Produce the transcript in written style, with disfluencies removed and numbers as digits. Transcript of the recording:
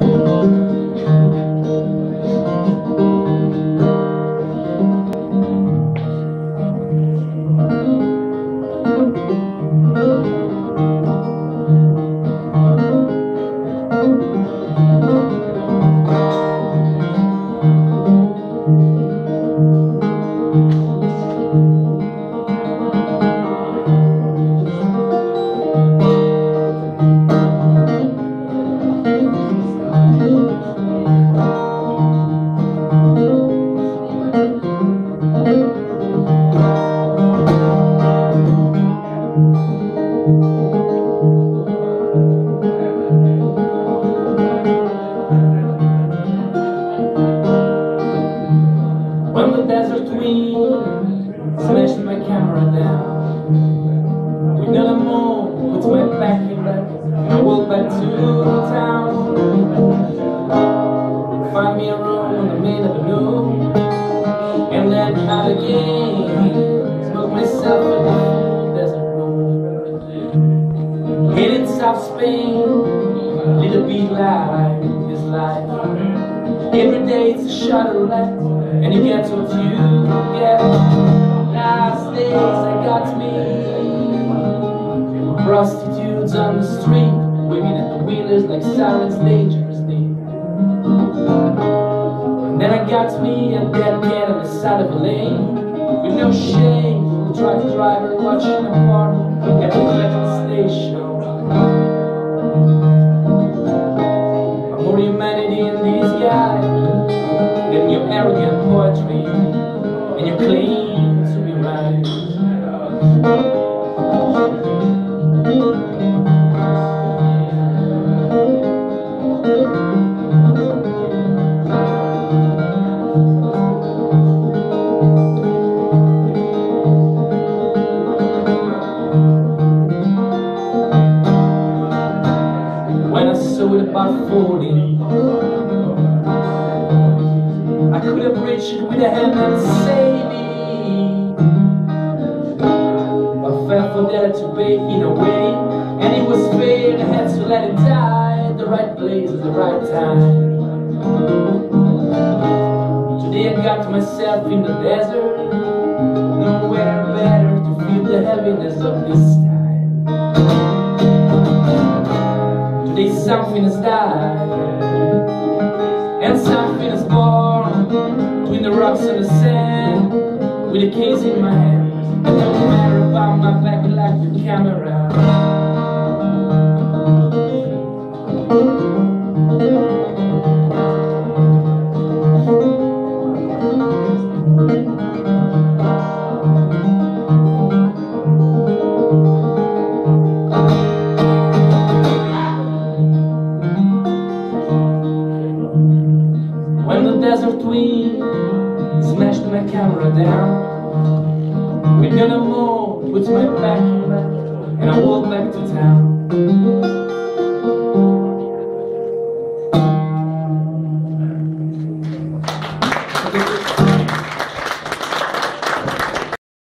When the desert wind smashed my camera down, with no more, put my back in back, I walk back to town. Find me a room on the main avenue, and then out again, smoke myself in the desert room. Heading South Spain, little bit like this life. Every day it's a shot of light, and you get what you get. Last days I got me prostitutes on the street, waving at the wheelers like sirens dangerously. And then I got me a dead cat on the side of a lane, with no shame for the truck driver watching a party at the electric station. More humanity in these guys than your arrogant poetry and your claim to be right. When I saw it about 40, I could have reached it with a hand and saved me. I fell for that to pay in a way, and it was fair, and I had to let it die at the right place at the right time. Today I got myself in the desert, nowhere better to feel the heaviness of this time. Today something has died, and something is born between the rocks and the sand, with a case in my hand. It don't matter about my back like the camera. When the desert wind smashed my camera down, with no more, put my back in back, and I walk back to town.